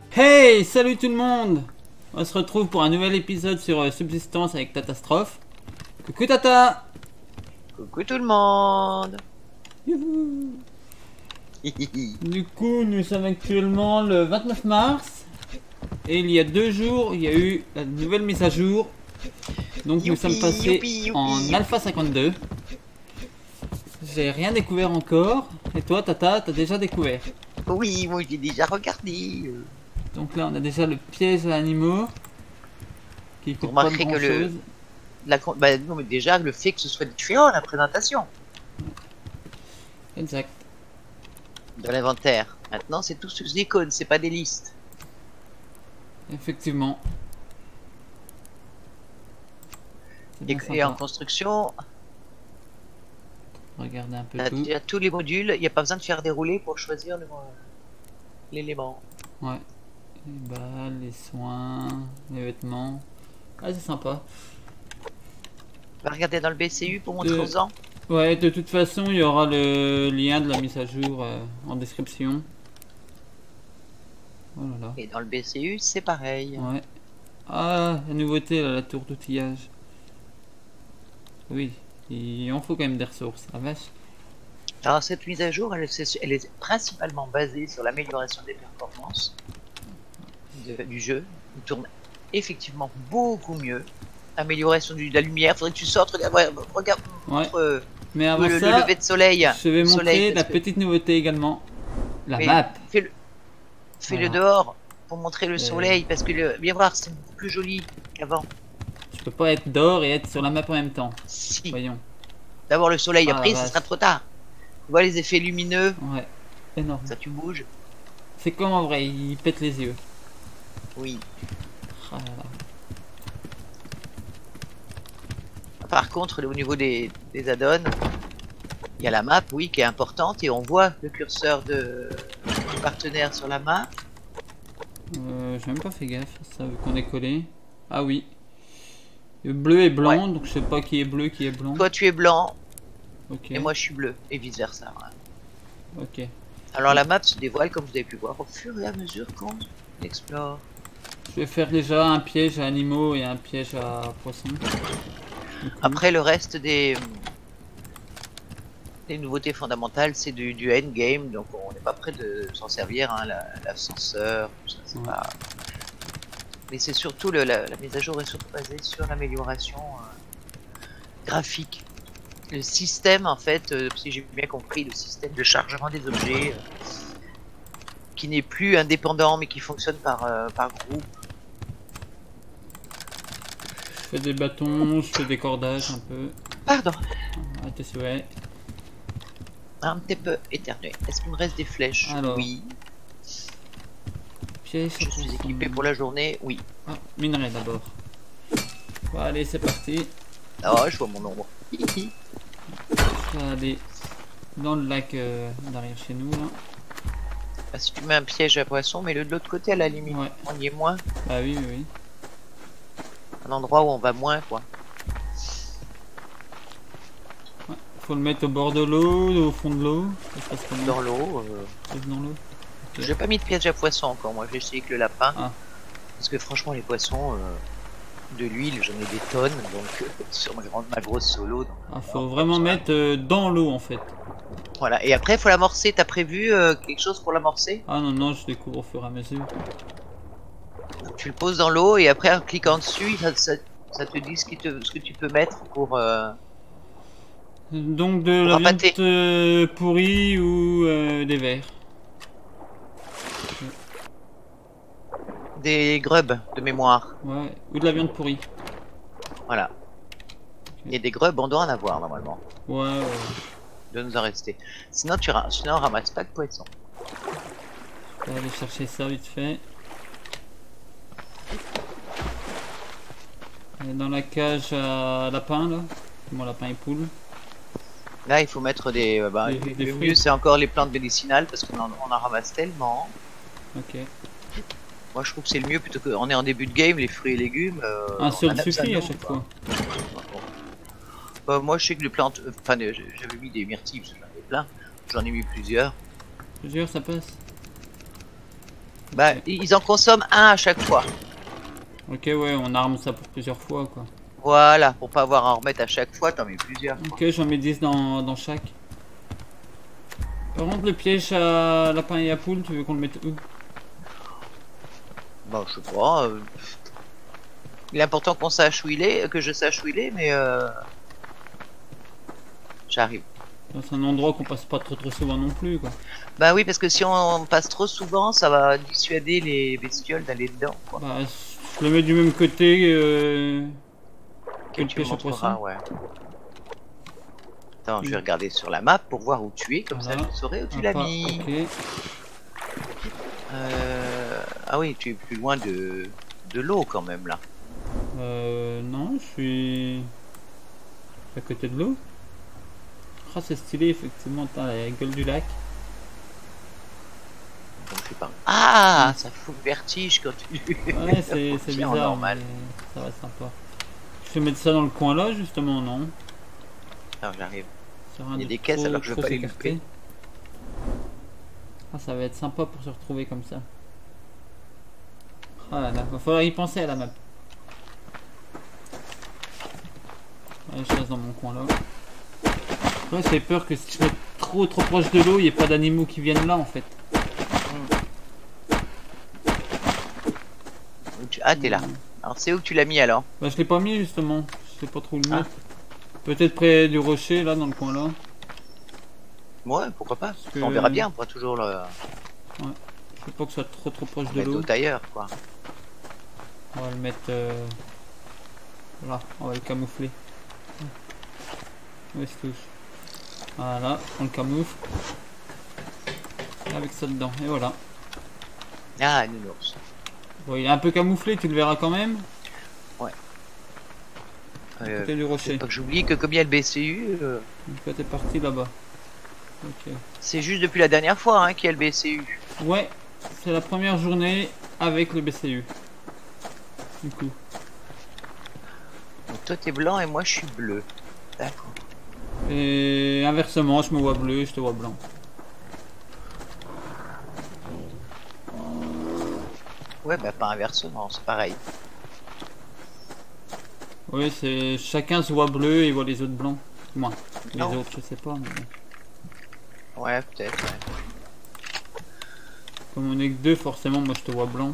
Hey, salut tout le monde. On se retrouve pour un nouvel épisode sur Subsistance avec Tatastrophe. Coucou Tata. Coucou tout le monde. Youhou. Du coup, nous sommes actuellement le 29 mars. Et il y a 2 jours, il y a eu la nouvelle mise à jour. Donc nous sommes passés youpi, en youpi. Alpha 52. J'ai rien découvert encore. Et toi Tata, t'as déjà découvert? Oui, moi j'ai déjà regardé. Donc là on a déjà le piège à animaux. Qui Vous coûte pas remarquerez grand que chose. bah, non, mais déjà le fait que ce soit différent la présentation Exact. de l'inventaire. Maintenant c'est tout sous des icônes, c'est pas des listes. Effectivement. C'est bien Et en sympa. construction, Regardez un peu t'as tout. déjà tous les modules, il n'y a pas besoin de faire dérouler pour choisir l'élément. Ouais. Les balles, les soins, les vêtements. Ah, c'est sympa. Va regarder dans le BCU pour montrer De... aux gens. Ouais, de toute façon, il y aura le lien de la mise à jour en description. Oh là là. Et dans le BCU c'est pareil. Ouais. Ah, la nouveauté, là, la tour d'outillage. Oui, il en faut quand même des ressources. La vache. Alors cette mise à jour, elle est principalement basée sur l'amélioration des performances du jeu. Il tourne effectivement beaucoup mieux. Amélioration de la lumière, faudrait que tu sortes, regarde, Ouais. montre Mais avant le ça, lever de soleil. je vais montrer la Parce que, petite nouveauté également. La mais map. fais-le Voilà. dehors pour montrer le soleil, parce que viens voir, c'est beaucoup plus joli qu'avant. Je peux pas être dehors et être sur la map en même temps. Si, Voyons. d'abord le soleil, Ah, la après ce vache. sera trop tard. Tu vois les effets lumineux, Ouais. Énorme. ça tu bouges. C'est comme en vrai, il pète les yeux. Oui. Ah là là. Par contre, au niveau des add-ons, il y a la map, oui, qui est importante, et on voit le curseur du partenaire sur la map. J'ai même pas fait gaffe, ça veut qu'on est collé. Ah oui. Le bleu et blanc, Ouais. donc je sais pas qui est bleu, qui est blanc. Toi tu es blanc, Ok. et moi je suis bleu, et vice versa. Ok. Alors la map se dévoile, comme vous avez pu voir, au fur et à mesure qu'on explore. Je vais faire déjà un piège à animaux et un piège à poissons. Après le reste des nouveautés fondamentales, c'est du endgame, donc on n'est pas prêt de s'en servir, hein, l'ascenseur, tout ça, c'est Ouais. pas... Mais c'est surtout la mise à jour est surtout basée sur l'amélioration graphique. Le système, en fait, si j'ai bien compris, le système de chargement des objets, qui n'est plus indépendant, mais qui fonctionne par groupe. Je fais des bâtons, je fais des cordages un peu. Pardon, Ah, tes souhaits. un petit peu éternué. Est-ce qu'il me reste des flèches? Alors. Oui. Piège à Je suis poissons. équipé pour la journée? Oui. Ah, minerai d'abord. Bon, allez, c'est parti. Ah, je vois mon ombre. Je vais aller dans le lac derrière chez nous là. Ah, si tu mets un piège à poisson, mets-le de l'autre côté à la limite. Ouais. On y est moins. Bah oui, oui, oui. Un endroit où on va moins, quoi. Ouais. Faut le mettre au bord de l'eau, au fond de l'eau. Ça se passe comment? Dans l'eau. Juste dans l'eau. Ok. J'ai pas mis de piège à poisson encore. Moi, j'ai essayé avec le lapin. Ah. Parce que franchement, les poissons, de l'huile, j'en ai des tonnes. Donc, sur ma grosse solo. Donc, Ah, faut vraiment mettre dans l'eau en fait. voilà. Et après, il faut l'amorcer. T'as prévu quelque chose pour l'amorcer? Ah non, non, je découvre au fur et à mesure. Tu le poses dans l'eau et après, en cliquant dessus, ça te dit ce que tu peux mettre pour Donc de la viande appâter. pourrie ou des vers. Des grubs de mémoire. Ouais, ou de la viande pourrie. Voilà. Et des grubs, on doit en avoir normalement. Ouais, ouais. Il doit nous en rester. Sinon, sinon on ramasse pas de poissons. Je vais aller chercher ça vite fait. Dans la cage à lapin là. Mon lapin et poule. Là, il faut mettre des. Des Le fruits. mieux, c'est encore les plantes médicinales parce qu'on en ramasse tellement. Ok. Moi, je trouve que c'est le mieux plutôt que. On est en début de game, les fruits et légumes. Un seul on a suffit besoin à d'eau, chaque quoi. fois. Moi, je sais que les plantes. Enfin, j'avais mis des myrtilles parce que j'en ai plein. J'en ai mis plusieurs. Je jure, ça passe. Bah, ils en consomment un à chaque fois. Ok, ouais, on arme ça pour plusieurs fois, quoi. Voilà, pour pas avoir à en remettre à chaque fois, t'en mets plusieurs. Ok, j'en mets 10 dans chaque. Par contre, le piège à lapin et à poule, tu veux qu'on le mette où? Bon, je sais pas. Il est important qu'on sache où il est, que je sache où il est, mais j'arrive. C'est un endroit qu'on passe pas trop souvent non plus, quoi. Bah oui, parce que si on passe trop souvent, ça va dissuader les bestioles d'aller dedans, quoi. Bah, je le mets du même côté que le Tu piège à montreras, poisson. ouais. Attends, je vais regarder sur la map pour voir où tu es, comme Voilà. ça je saurai où tu l'as mis. Ok. Ah oui, tu es plus loin de l'eau quand même là. Non, je suis à côté de l'eau. Ah, c'est stylé, effectivement, t'as la gueule du lac. Donc, je sais pas. Ah, ça fout le vertige quand tu. Ouais, c'est bizarre, normal. mais ça va être sympa. Je vais mettre ça dans le coin là, justement, non? Alors j'arrive. Sur un Il y a de des caisses alors que je veux trop pas les s'écarter. louper. Ah, ça va être sympa pour se retrouver comme ça. Ah là là, va falloir y penser à la map. Ouais, je reste dans mon coin là. Ouais, j'ai peur que si je mets trop proche de l'eau, il n'y ait pas d'animaux qui viennent là en fait. Ah, t'es là. Alors c'est où que tu l'as mis alors? Bah, je l'ai pas mis justement. Je sais pas trop où le mettre. Peut-être près du rocher là, dans le coin là. Ouais, pourquoi pas. Que... On verra bien, on pourra toujours le. Ouais. Je veux pas que ce soit trop proche de Mettre l'eau. tout ailleurs quoi. On va le mettre là, on va le camoufler. Où est-ce que voilà, on le camoufle. Avec ça dedans, et voilà. Ah, nounours. Bon, il est un peu camouflé, tu le verras quand même. Ouais. Côté du rocher. Pas que j'oublie que comme il y a le BCU. Donc là, t'es parti là-bas. Ok. C'est juste depuis la dernière fois hein, qu'il y a le BCU. Ouais, c'est la première journée avec le BCU. Du coup. Donc toi t'es blanc et moi je suis bleu. D'accord. Et inversement, je me vois bleu, je te vois blanc. Ouais, bah pas inversement, c'est pareil. Oui, c'est chacun se voit bleu et voit les autres blancs. Moi, les Non. autres, je sais pas. Mais... Ouais, peut-être. Ouais. Comme on est que deux, forcément, moi je te vois blanc.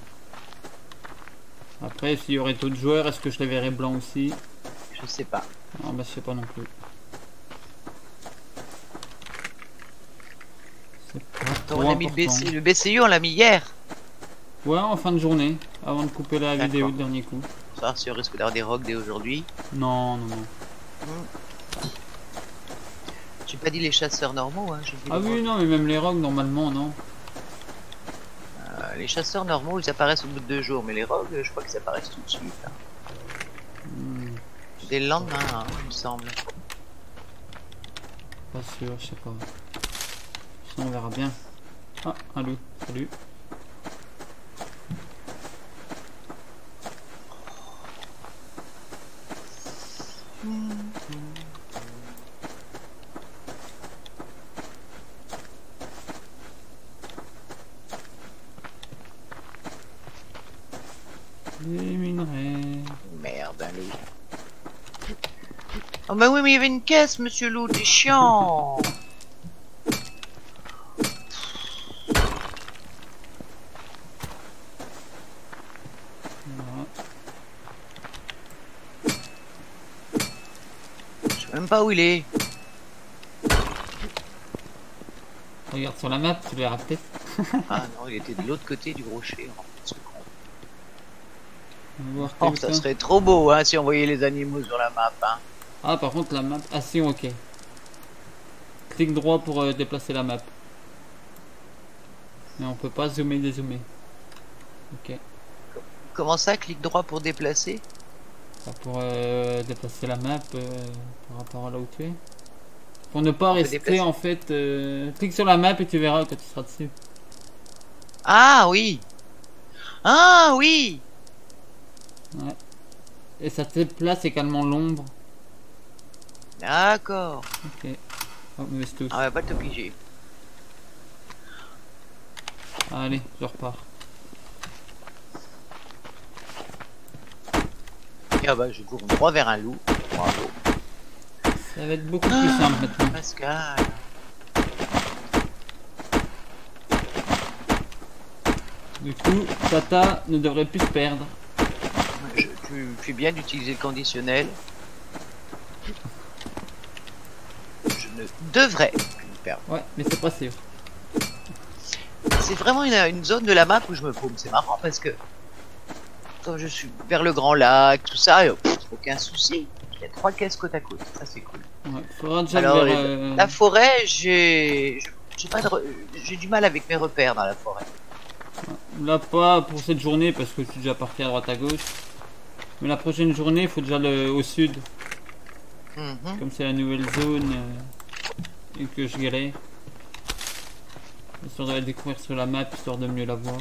Après, s'il y aurait d'autres joueurs, est-ce que je les verrais blancs aussi? Je sais pas. Ah bah je sais pas non plus. On a mis le BCU, on l'a mis hier. Ouais, en fin de journée, avant de couper la vidéo le dernier coup. Pour savoir si on risque d'avoir des rogs dès aujourd'hui. Non. J'ai pas dit les chasseurs normaux. Hein, ah oui, rogues. Non, mais même les rogs, normalement, non. Les chasseurs normaux, ils apparaissent au bout de 2 jours, mais les rogues, je crois qu'ils apparaissent tout de suite. Hein. Dès le lendemain, hein, il me semble. Pas sûr, je sais pas. Sinon, on verra bien. Ah, un loup, salut. Les minerais. Merde, un loup. Oh bah oui, mais il y avait une caisse, monsieur loup, t'es chiant. Voilà. Je sais même pas où il est. Regarde sur la map, tu verras peut-être. Ah non, il était de l'autre côté du rocher. Oh, ça serait trop beau hein, si on voyait les animaux sur la map. Hein. Ah, par contre, la map. Ah, si, ok. Clic droit pour déplacer la map. Mais on peut pas zoomer, dézoomer. Ok. Comment ça, clic droit pour déplacer? Pour déplacer la map par rapport à là où tu es. Pour ne pas rester en fait. Clique sur la map et tu verras quand tu seras dessus. Ah oui. Ah oui. Ouais. Et ça te place également l'ombre. D'accord. Ok. Oh, mais c'est tout. Ah ouais, pas t'obliger. Allez, je repars. Et ah bah je cours droit vers un loup. Bravo. Ça va être beaucoup plus simple maintenant. Pascal. Du coup, Tata ne devrait plus se perdre. Tu fais bien d'utiliser le conditionnel. Je ne devrais plus me perdre. Ouais, mais c'est pas sûr. C'est vraiment une zone de la map où je me paume. C'est marrant parce que quand je suis vers le grand lac, tout ça, aucun souci. Il y a 3 caisses côte à côte. Ça c'est cool. Ouais, faudra déjà Alors vers, la forêt, j'ai du mal avec mes repères dans la forêt. Là, pas pour cette journée parce que je suis déjà parti à droite à gauche. Mais la prochaine journée, il faut déjà au sud. Comme c'est la nouvelle zone et que je galère. Histoire de la découvrir sur la map, histoire de mieux la voir.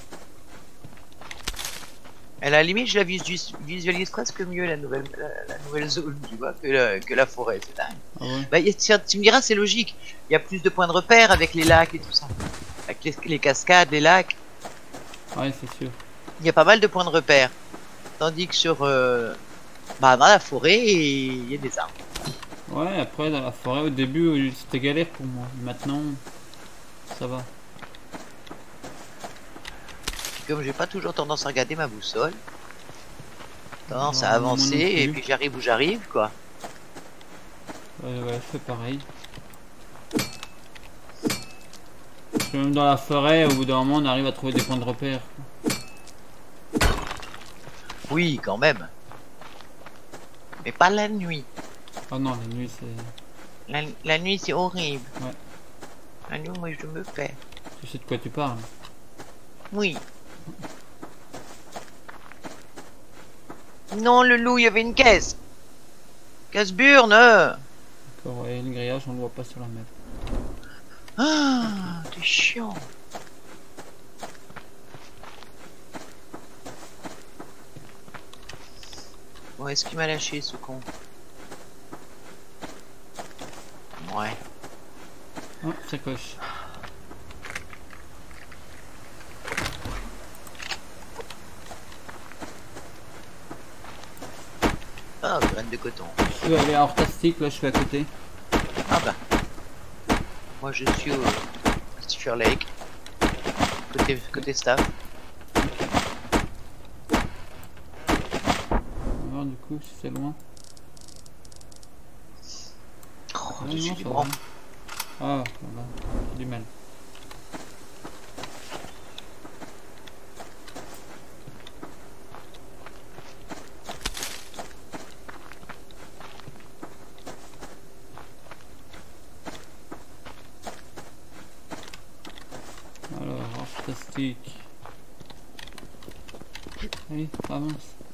À la limite, je la visualise presque mieux la nouvelle zone, tu vois, que la forêt. C'est dingue. Ah ouais. Bah, tu me diras, c'est logique. Il y a plus de points de repère avec les lacs et tout ça. Avec les cascades, les lacs. Ouais, c'est sûr. Il y a pas mal de points de repère. Tandis que dans la forêt, il y a des arbres. Ouais, après, dans la forêt, au début, c'était galère pour moi. Maintenant, ça va. Puis comme j'ai pas toujours tendance à regarder ma boussole, tendance à Non, avancer moi non plus. et puis j'arrive où j'arrive, quoi. Ouais, je fais pareil. Parce que même dans la forêt, au bout d'un moment, on arrive à trouver des points de repère. Oui, quand même. Mais pas la nuit. Ah non, la nuit, c'est... La nuit, c'est horrible. Ouais. La nuit, moi, je me perds. Tu sais de quoi tu parles. Oui. Non, le loup, il y avait une caisse. Casse-burne. D'accord, ouais, le grillage, on le voit pas sur la map. Ah, t'es chiant. Bon, est-ce qu'il m'a lâché, ce con? Ouais. Oh, ça coche. Ah, graine de coton. Je suis allé à Hortastic, là, je suis à côté. Ah bah. Moi, je suis au Stiffer Lake. Côté staff. On va voir du coup si c'est loin. Oh, Ouais, je suis non, du ça grand. va. Ah, voilà, j'ai du mal. Alors, fantastique. Allez, avance.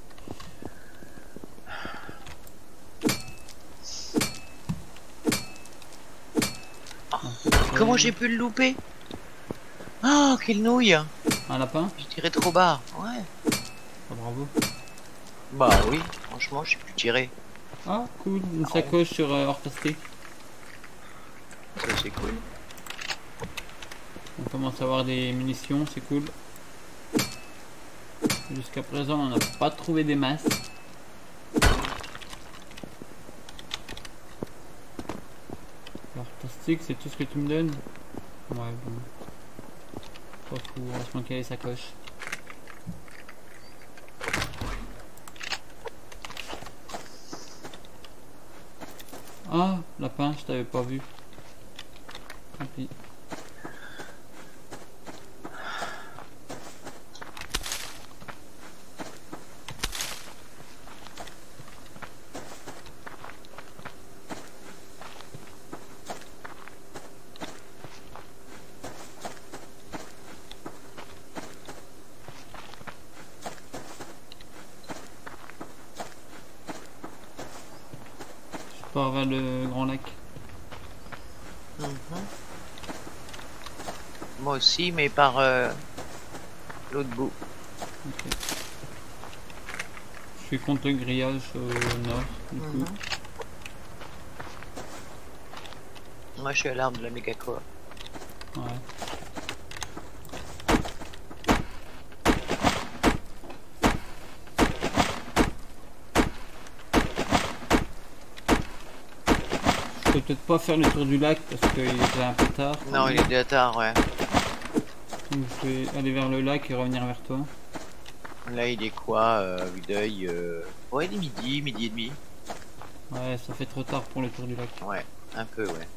Comment j'ai pu le louper? Oh, quelle nouille! Un lapin? J'ai tiré trop bas. Ouais. Ah, bravo. Bah oui, franchement, j'ai pu tirer. Ah, cool, une sacoche sur Hortastic. Ça, c'est cool. On commence à avoir des munitions, c'est cool. Jusqu'à présent, on n'a pas trouvé des masses. Hortastic, c'est tout ce que tu me donnes? Ouais, bon. Pas fou, on va se manquer les sacoches. Ah, lapin, je t'avais pas vu. Tant pis. Je pars vers le grand lac. Moi aussi, mais par l'autre bout. Ok. Je suis contre le grillage au nord, du coup. Moi, je suis à l'arbre de la méga coop. Ouais. peut peut-être pas faire le tour du lac parce qu'il est déjà un peu tard. Non, il est déjà tard, ouais. Donc je vais aller vers le lac et revenir vers toi. Là, il est quoi, vue d'œil ouais, il est midi, midi et demi. Ouais, ça fait trop tard pour le tour du lac. Ouais, un peu, ouais.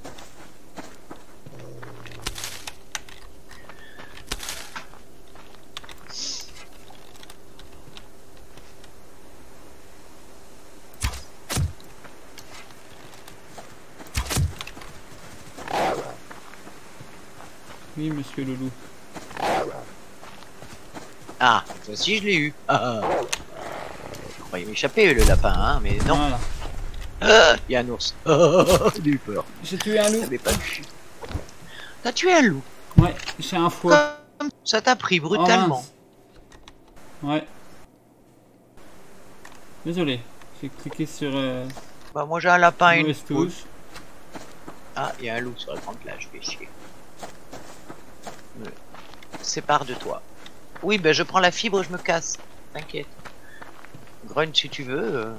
Oui, monsieur le loup. Ah, toi aussi je l'ai eu. Ah, ah. Je croyais m'échapper le lapin, hein, mais non. Voilà. Ah, il y a un ours. J'ai eu peur. J'ai tué un loup. J'avais pas vu. T'as tué un loup. Ouais, j'ai un foie. Comme ça t'a pris brutalement. Oh, ouais. Désolé, j'ai cliqué sur Bah moi j'ai un lapin et une mauvaise poule. touche. Ah, il y a un loup sur la grande plage, je vais chier. Me sépare de toi. Oui, ben je prends la fibre, je me casse. T'inquiète. Grogne si tu veux.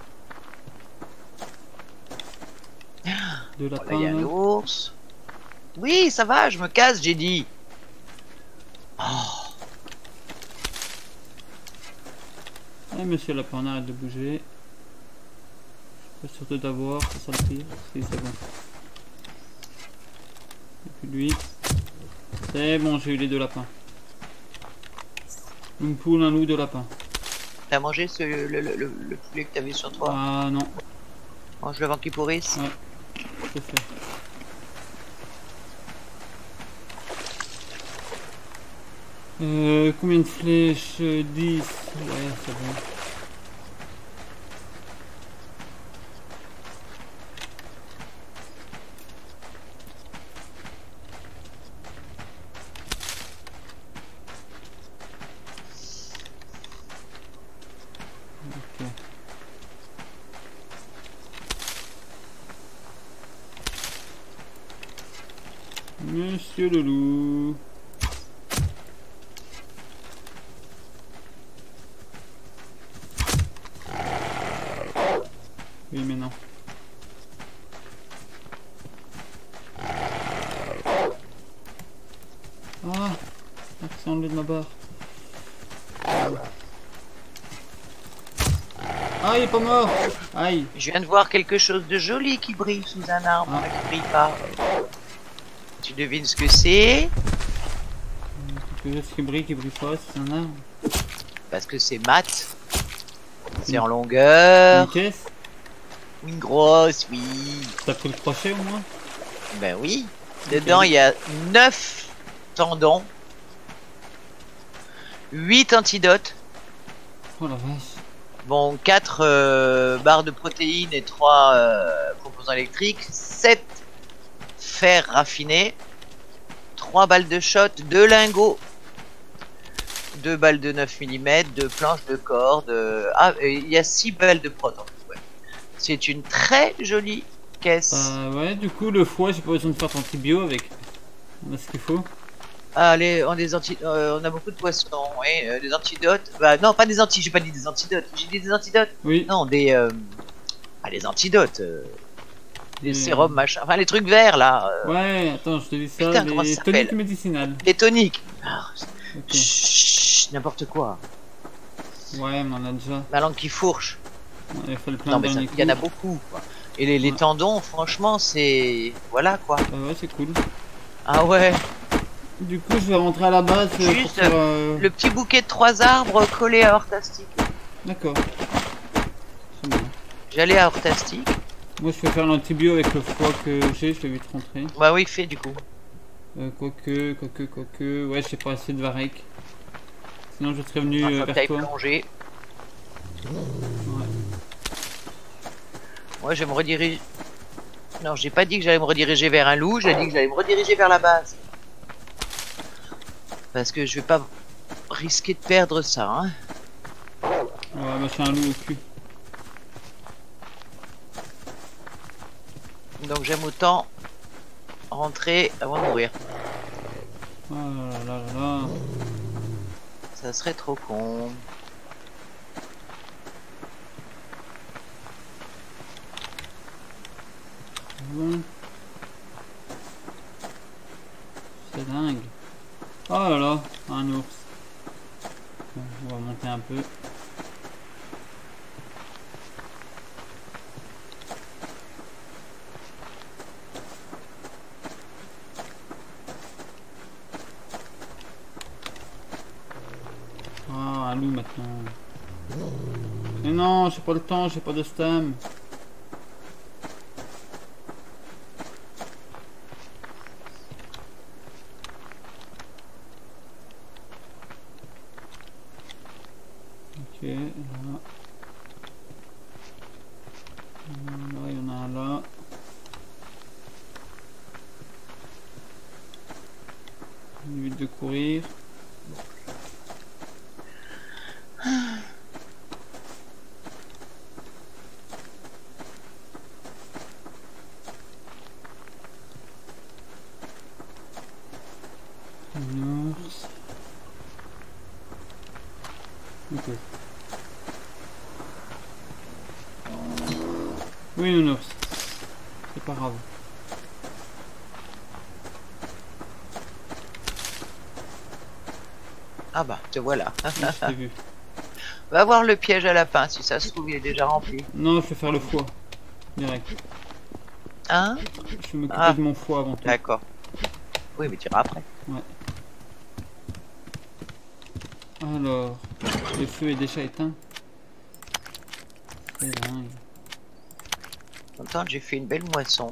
De Là, lapin. il y a un là. ours. Oui, ça va, je me casse, j'ai dit. Oh, Ah, monsieur lapin, arrête de bouger. Je suis pas sûr de t'avoir, c'est ça le pire. Si, c'est bon. Et puis lui. C'est bon, j'ai eu les deux lapins. Une poule, un loup, deux lapins. t'as mangé le poulet que t'avais sur toi? Ah non, Mange-le avant qu'il pourrisse. ouais, c'est fait. Combien de flèches? 10. Ouais, c'est bon. Ok. Monsieur le loup. Oui, mais non. Ah, c'est enlevé de ma barre. Ah, il est pas mort. Aïe. Je viens de voir quelque chose de joli qui brille sous un arbre, Ah. mais qui brille pas. Tu devines ce que c'est? Quelque chose qui brille pas, c'est un arbre. Parce que c'est mat. C'est en longueur. Une caisse. Une grosse, oui. T'as pris le crochet au moins? Ben oui. Dedans, il y a 9 tendons, 8 antidotes, Oh la vache. bon, 4 barres de protéines et 3 composants électriques, 7 fer raffinés, 3 balles de shot, 2 lingots, 2 balles de 9 mm, 2 planches de corde. Ah, il y a 6 balles de prot. Ouais. C'est une très jolie caisse. Ouais, du coup, le foie, j'ai pas besoin de faire ton bio avec. On a ce qu'il faut. Allez, on a beaucoup de poissons, oui, des antidotes. Bah non, pas des antidotes, j'ai pas dit des antidotes. J'ai dit des antidotes. Oui. Non, des des antidotes. Des Mais, sérums, machin. Enfin, les trucs verts là. Ouais, attends, je te dis ça. Putain, comment Les ça toniques s'appelle médicinales. Des toniques. Ah, Ok. chut, n'importe quoi. Ouais, mais on a déjà. Ma langue qui fourche. On a fait le plein Non, de mais derniers il y en a coups. beaucoup. Quoi. Et les Ouais. tendons, franchement, c'est. Voilà quoi. Bah ouais, c'est cool. Ah ouais. Du coup, je vais rentrer à la base pour Juste faire. le petit bouquet de 3 arbres collé à Hortastic. D'accord. C'est bon. J'allais à Hortastic. Moi, je vais faire l'antibio avec le foie que j'ai, je vais vite rentrer. Bah oui, fait du coup. Quoique. Ouais, j'ai pas assez de varech. Sinon, je serais venu Faut que vers t'ailles toi. plonger. Ouais. Moi, je vais me rediriger. Non, j'ai pas dit que j'allais me rediriger vers un loup, j'ai dit que j'allais me rediriger vers la base. Parce que je vais pas risquer de perdre ça, hein. Ouais, bah, je suis un loup au cul. Donc j'aime autant rentrer avant de mourir. Oh là là là là. Ça serait trop con. Bon. Un ours. Bon, on va monter un peu. Ah, un loup maintenant. Mais non, j'ai pas le temps, j'ai pas de stam. Ok, là. Là, il y en a un là. On évite de courir. Un ours. Ok. Oui, un ours. C'est pas grave. Ah bah, te voilà. Oui, je t'ai vu. Va voir le piège à lapin, si ça se trouve, il est déjà rempli. Non, je vais faire le foie. Direct. Hein? Je vais m'occuper de mon foie avant tout. D'accord. Oui, mais tu iras après. Ouais. Alors, le feu est déjà éteint. C'est dingue. Pourtant, j'ai fait une belle moisson.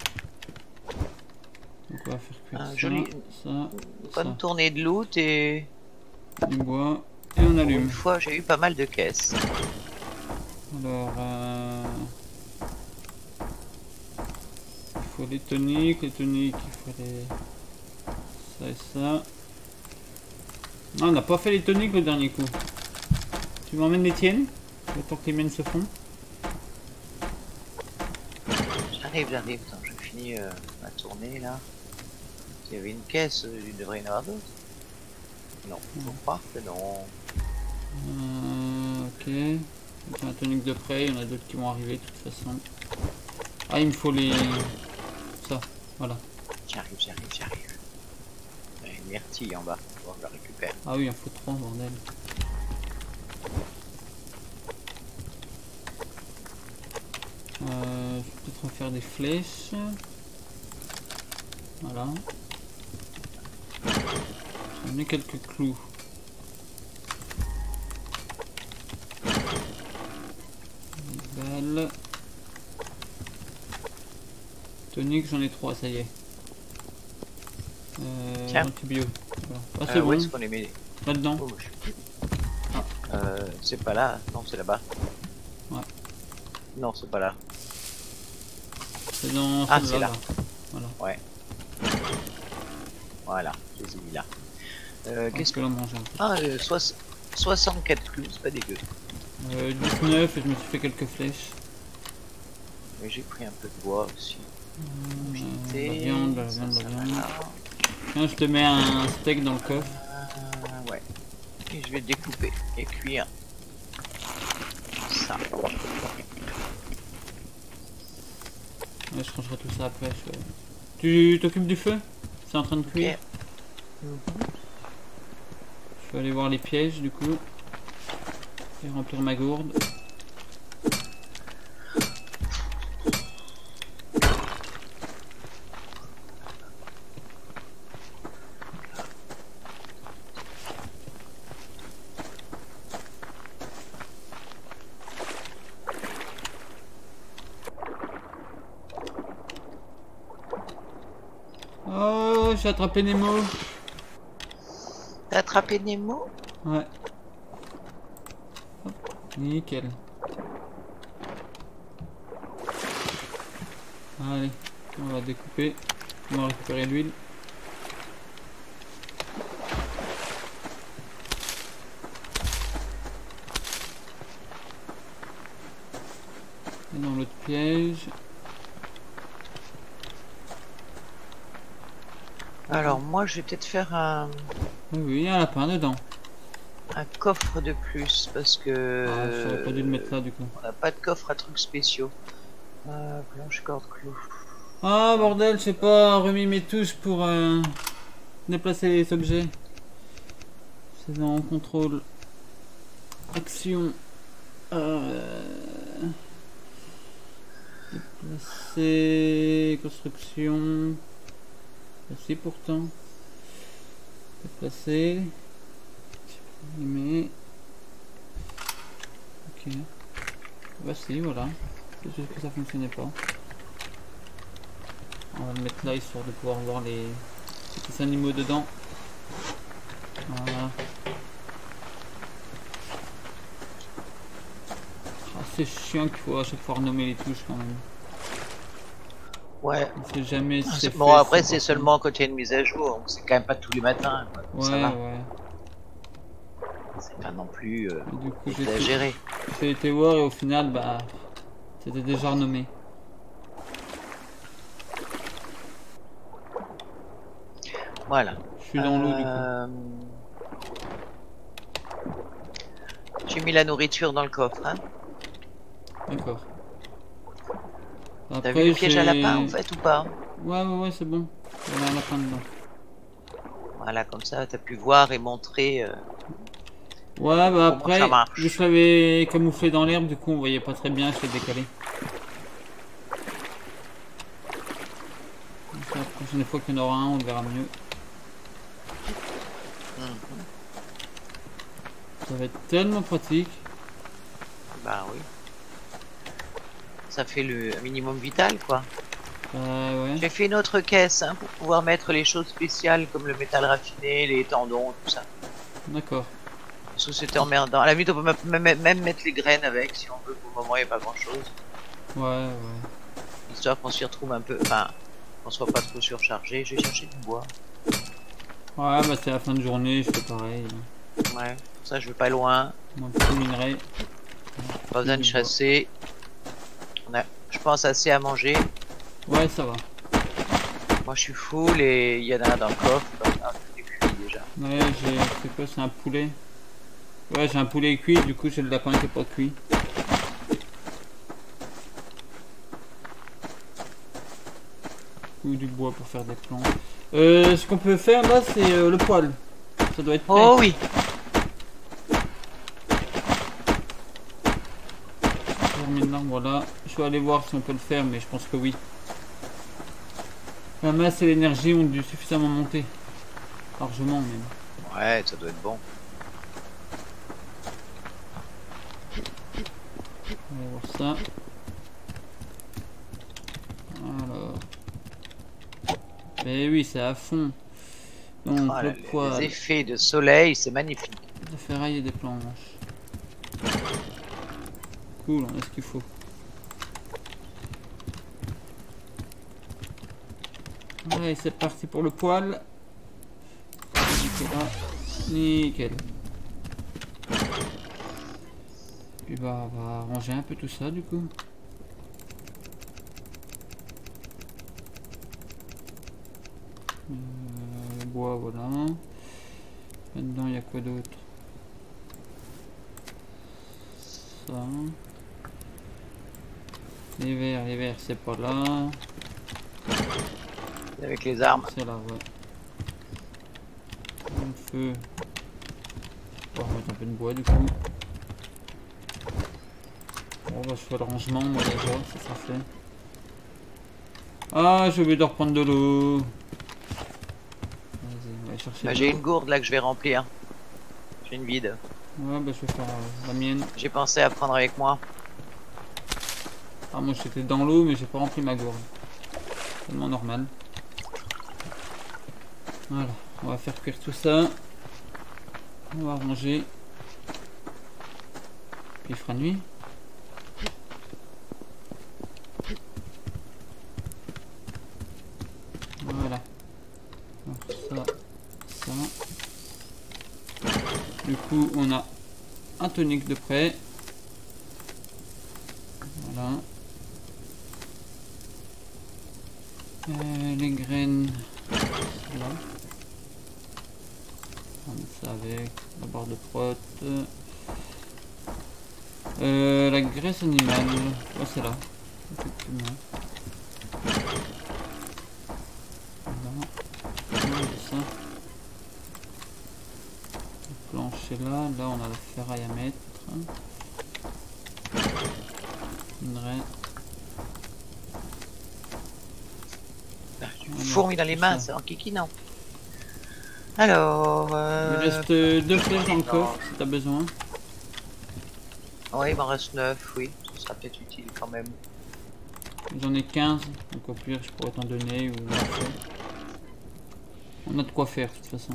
Donc on va faire cuire ça, Joli... ça, bonne tournée de loot et... du bois, et on allume. Une fois, j'ai eu pas mal de caisses. Alors, il faut les toniques, il faut les... ça et ça. Non, on n'a pas fait les toniques le dernier coup. Tu m'emmènes les tiennes? Le temps que les miennes se font. J'arrive. Attends, je finis ma tournée là. S'il y avait une caisse, il devrait y en avoir d'autres. Non, faut croire que non. Ok. Donc, la tonique de près, il y en a d'autres qui vont arriver de toute façon. Ah, il me faut les... ça, voilà. J'arrive. Il y a une myrtille en bas, bon, je la récupère. Ah oui, il en faut 3, bordel. Je vais peut-être refaire des flèches. Voilà. J'en ai quelques clous. Belle. Tonique, j'en ai 3, ça y est. Tiens. Antibio. Voilà. Ah, c'est bon. Où est-ce qu'on les met? Là-dedans. Oh, c'est pas là, non, c'est là-bas. Ouais. Non, c'est pas là. C'est dans Ah, c'est là. Voilà. Ouais. Voilà, je les ai mis là. Qu'est-ce que l'on mange? 64 clous, c'est pas dégueu. 19 et je me suis fait quelques flèches. Mais j'ai pris un peu de bois aussi. La viande. Tiens, je te mets un steak dans le coffre. Ouais. Et je vais découper et cuire ça. Ouais, je rangerai tout ça après. Tu t'occupes du feu? C'est en train de cuire. Okay. Je vais aller voir les pièges du coup. Et remplir ma gourde. Oh, j'ai attrapé Nemo. T'as attrapé Nemo? Ouais. Hop, nickel. Allez, on va découper. On va récupérer l'huile. Et dans l'autre piège. Alors moi je vais peut-être faire un Oui, il y a un lapin dedans. Un coffre de plus parce que Ah, j'aurais pas dû le mettre là du coup. on n'a pas de coffre à trucs spéciaux. Planche, corde, clou. Ah bordel, je sais pas remis mes touches pour déplacer les objets. C'est dans contrôle. Action. Déplacer. Construction. Déplacer pourtant. Déplacer. Mais. Ok. Bah si, voilà. C'est juste que ça fonctionnait pas. On va le mettre là histoire de pouvoir voir les petits animaux dedans. Voilà. Ah, c'est chiant qu'il faut à chaque fois renommer les touches quand même. Ouais. On sait jamais si c'est Bon, fait, après, c'est pas seulement quand il y a une mise à jour. Donc c'est quand même pas tous les matins. Quoi. fait. Ça Ouais, va. ouais. C'est pas non plus Et du coup, exagéré. j'ai été voir et au final, bah, c'était déjà renommé. Voilà. Je suis dans l'eau du coup. J'ai mis la nourriture dans le coffre. Hein. D'accord. T'as vu le piège à lapin en fait ou pas? Ouais, c'est bon. Il y a un lapin dedans. Voilà, comme ça, t'as pu voir et montrer. Ouais, bah après, ça marche. je l'avais camouflé dans l'herbe, du coup on voyait pas très bien, je l'ai décalé. Donc, la prochaine fois qu'il y en aura un, on le verra mieux. Ça va être tellement pratique. Bah oui. Ça fait le minimum vital quoi. Ouais. J'ai fait une autre caisse hein, pour pouvoir mettre les choses spéciales comme le métal raffiné, les tendons, tout ça. D'accord. Parce que c'était emmerdant. À la limite, on peut même mettre les graines avec si on veut. Pour le moment, il n'y a pas grand chose. Ouais. Histoire qu'on s'y retrouve un peu. Enfin, qu'on soit pas trop surchargé. Je vais chercher du bois. Ouais, bah c'est la fin de journée, je fais pareil. Ouais, pour ça je vais pas loin. Un petit minerai. Pas besoin de chasser. On a, je pense, assez à manger. Ouais, ça va. Moi je suis full et il y en a dans le coffre. Ah, c'est cuit déjà. Ouais, c'est quoi, c'est un poulet? Ouais, j'ai un poulet cuit, du coup j'ai le lapin qui est pas cuit. Ou du bois pour faire des plans. Ce qu'on peut faire là, c'est le poêle. Ça doit être prêt. Oh oui. Maintenant, voilà. Je vais aller voir si on peut le faire, mais je pense que oui. La masse et l'énergie ont dû suffisamment monter. Largement même. Ouais, ça doit être bon. On va voir ça. Alors. Mais oui, c'est à fond. Donc Oh, le poêle. les effets de soleil, c'est magnifique. De ferraille et des planches. Cool, on a ce qu'il faut. Allez, c'est parti pour le poêle. Nickel. Puis bah, on va ranger un peu tout ça du coup. Le bois, voilà. Là-dedans, il y a quoi d'autre? Ça. Les verres, c'est pas là. Avec les armes. C'est là, ouais. Le feu. On va mettre un peu de bois du coup. Bon, bah, je fais le rangement, moi déjà, ça sera fait. Ah, j'ai oublié de reprendre de l'eau. Vas-y, on va aller chercher. Bah, j'ai une gourde là que je vais remplir. J'ai une vide. Ouais, bah je vais faire la mienne. J'ai pensé à prendre avec moi. Ah, moi j'étais dans l'eau, mais j'ai pas rempli ma gourde. Tellement normal. Voilà, on va faire cuire tout ça. On va ranger. Puis il fera nuit. Voilà. Alors ça. Du coup, on a un tonique de près. Voilà. Les graines. Là. On met ça avec la barre de prot. La graisse animale. Oh, c'est là. Effectivement. Voilà. Ça. plancher là. Là, on a la ferraille à mettre. Fourmi dans les mains, c'est en kikinant. Alors... Il reste 2 flèches dans le coffre si t'as besoin. Ouais, il m'en reste 9, oui. Ça sera peut-être utile quand même. J'en ai 15, donc au pire je pourrais t'en donner ou... On a de quoi faire de toute façon.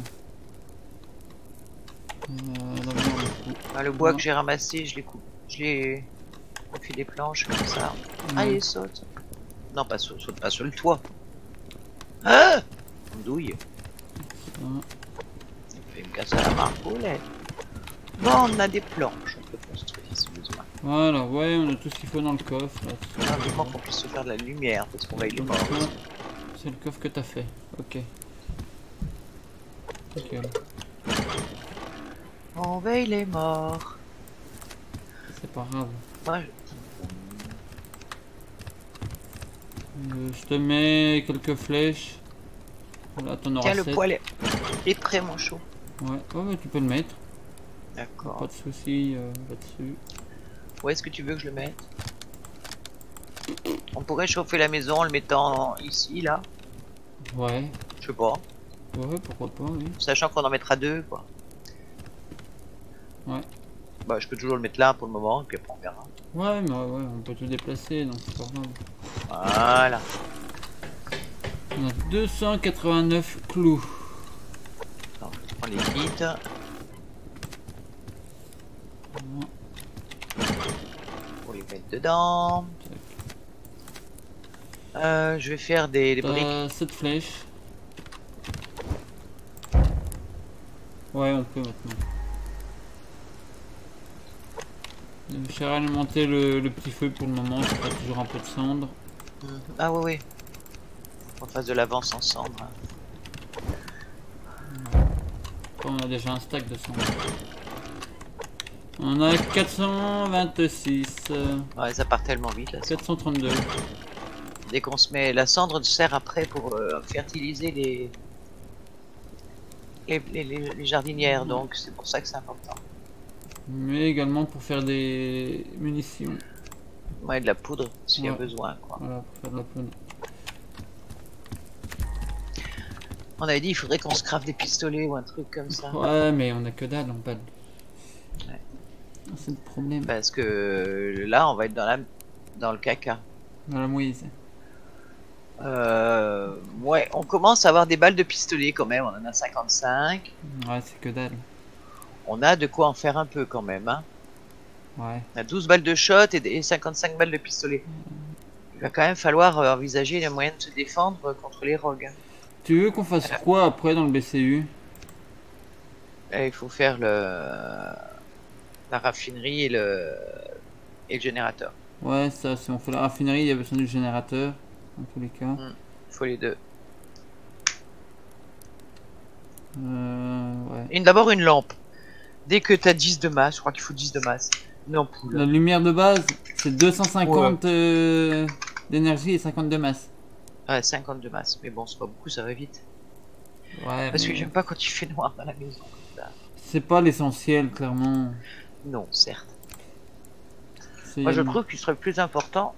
Le bois que j'ai ramassé, je l'ai coupé. Je l'ai fait des planches comme ça. Allez, saute. Non, pas saute pas sur le toit. Ah, douille. Il fait me casser la marcoulette. Bon, on a des planches, on peut construire si besoin. Voilà, ouais, on a tout ce qu'il faut dans le coffre. Là, du qu'on puisse se faire de la lumière, parce qu'on va y aller mort. C'est le coffre que t'as fait, ok. Nickel. On veille les morts. C'est pas grave. Ouais. Je te mets quelques flèches. Voilà, t'en auras 7. Tiens, le poêle est prêt, mon chaud. Ouais, ouais, tu peux le mettre. D'accord. Pas de soucis là-dessus. Où est-ce que tu veux que je le mette? On pourrait chauffer la maison en le mettant ici, là. Ouais. Je sais pas. Ouais, pourquoi pas, oui. Sachant qu'on en mettra 2, quoi. Ouais. Bah, je peux toujours le mettre là pour le moment, et puis après on verra. Ouais, mais ouais, on peut tout déplacer, donc c'est pas grave. Voilà. On a 289 clous. Alors, je prends les kits. Pour les mettre dedans. Je vais faire des briques. 7 flèches. Ouais, on peut maintenant. Je vais alimenter le petit feu pour le moment, c'est pas toujours un peu de cendre. Ah oui, oui. On fasse de l'avance en cendre. On a déjà un stack de cendre. On a 426. Ouais, ça part tellement vite là. 432. Dès qu'on se met... La cendre sert après pour fertiliser les jardinières, donc c'est pour ça que c'est important. Mais également pour faire des munitions. Ouais, de la poudre s'il y a besoin, quoi. Voilà, pour faire de la poudre. On avait dit il faudrait qu'on se crafte des pistolets ou un truc comme ça. Ouais, mais on a que dalle en balle. Ouais. C'est le problème. Parce que là, on va être dans le caca. Dans la mouise. Ouais, on commence à avoir des balles de pistolet quand même. On en a 55. Ouais, c'est que dalle. On a de quoi en faire un peu quand même, hein. Ouais. On a 12 balles de shot et 55 balles de pistolet. Il va quand même falloir envisager les moyens de se défendre contre les rogues. Tu veux qu'on fasse quoi après dans le BCU? Il faut faire la raffinerie et le générateur. Ouais, ça, si on fait la raffinerie, il y a besoin du générateur, dans tous les cas. Il faut les deux. Ouais. D'abord une lampe. Dès que tu as 10 de masse, je crois qu'il faut 10 de masse. Une ampoule. La lumière de base, c'est 250 d'énergie et 50 de masse. Ouais, 50 de masse. Mais bon, c'est pas beaucoup, ça va vite. Ouais, parce que j'aime pas quand il fait noir dans la maison. C'est pas l'essentiel, clairement. Non, certes. Moi, je trouve qu'il serait plus important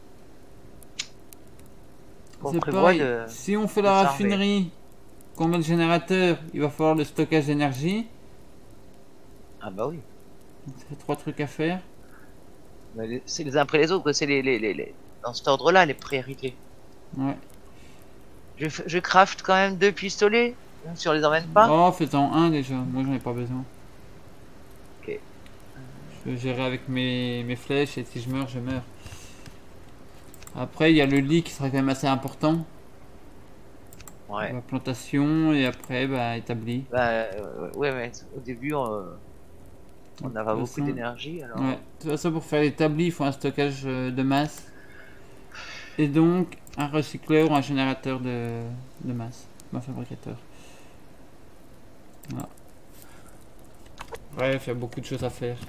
qu'on prévoit de... Si on fait la raffinerie, qu'on met le générateur, il va falloir le stockage d'énergie. Ah bah oui. C'est 3 trucs à faire. C'est les uns après les autres, c'est dans cet ordre-là, les priorités. Ouais. Je craft quand même 2 pistolets, même si on les emmène pas. Oh, fais-en un déjà, moi j'en ai pas besoin. Ok. Je vais gérer avec mes flèches et si je meurs, je meurs. Après, il y a le lit qui sera quand même assez important. Ouais. La plantation et après, bah, établi. Bah, ouais, mais au début, on avait beaucoup d'énergie. Alors... Ouais, de toute façon, pour faire l'établi, il faut un stockage de masse. Et donc, un recycleur ou un générateur de masse. Un fabricateur. Voilà. Bref, il y a beaucoup de choses à faire.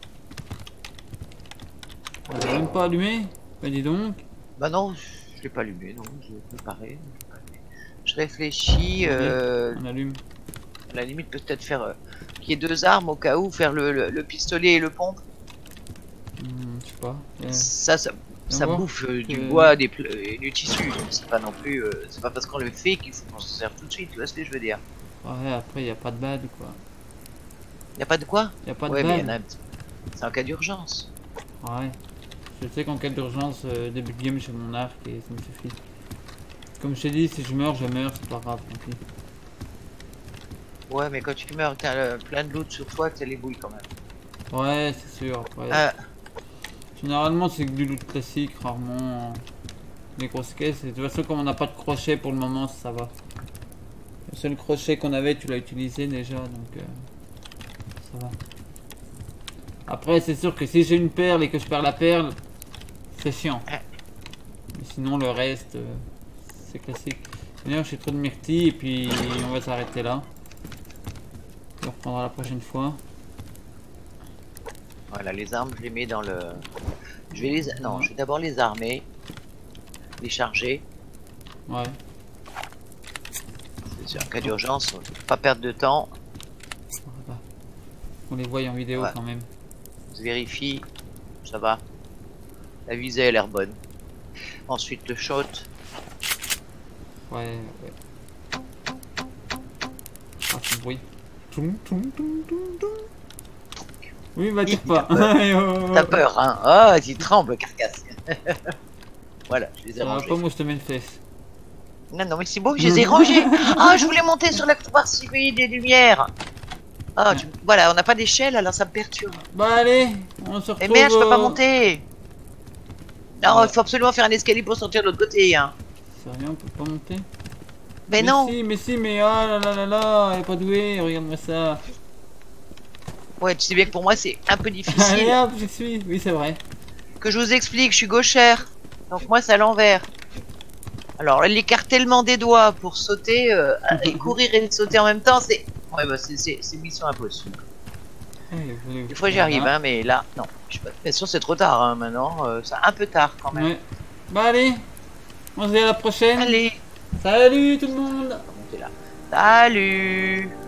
On l'a même pas allumé? Bah dis donc. Bah non, je l'ai pas allumé, non, je l'ai préparé. Je réfléchis. On allume. la limite, peut-être faire qu'il y ait 2 armes au cas où, faire le pistolet et le pompe. Je sais pas. Ça bouffe du bois et du tissu. C'est pas non plus. C'est pas parce qu'on le fait qu'il faut qu'on s'en serve tout de suite. Tu vois ce que je veux dire? Ouais, après, il y a pas de bad quoi. Y a pas de quoi? Y a pas de ouais, bad. mais c'est en cas d'urgence. Ouais. Je sais qu'en cas d'urgence, début de game, j'ai mon arc et ça me suffit. Comme je t'ai dit, si je meurs, c'est pas grave, tant pis. Ouais, mais quand tu meurs, t'as plein de loot sur toi, que t'as les bouilles quand même. Ouais, c'est sûr. Après. Généralement, c'est que du loot classique, rarement des grosses caisses. Et de toute façon, comme on n'a pas de crochet pour le moment, ça va. Le seul crochet qu'on avait, tu l'as utilisé déjà, donc ça va. Après, c'est sûr que si j'ai une perle et que je perds la perle, c'est chiant. Mais sinon, le reste, c'est classique. D'ailleurs, j'ai trop de myrtilles et puis on va s'arrêter là. On reprendra la prochaine fois. Voilà, les armes, je les mets dans le... Je vais les... Non, je vais d'abord les armer. Les charger. Ouais. C'est en cas d'urgence, pas perdre de temps. On les voit en vidéo quand même. On se vérifie, ça va. La visée a l'air bonne. Ensuite le shot. Ouais. Ah, c'est le bruit. Oui, bah tire pas. T'as peur, hein? Ah, tu trembles, carcasse. Voilà, je les ai rangés. Pas moi, je te mets une fesse. Non, mais c'est beau, je les ai rangés. Ah, je voulais monter sur la couloir civile des lumières. Ah, voilà, on n'a pas d'échelle, alors ça me perturbe. Bah allez, on se retrouve. Et merde, je peux pas monter. Non, il faut absolument faire un escalier pour sortir de l'autre côté, hein. Sérieux, on peut pas monter? Mais non. Mais ah là, elle est pas douée, regarde-moi ça. Ouais, tu sais bien que pour moi c'est un peu difficile. Allez hop, je suis, oui c'est vrai. Que je vous explique, je suis gauchère. Donc moi c'est à l'envers. Alors l'écartèlement des doigts pour sauter, et courir et sauter en même temps, c'est... Ouais bah c'est mission impossible. Des fois j'y arrive, hein, mais là, non. Je suis pas bien sûr, c'est trop tard, hein, maintenant. C'est un peu tard quand même. Ouais. Bah allez, on se dit à la prochaine. Allez. Salut tout le monde. Salut.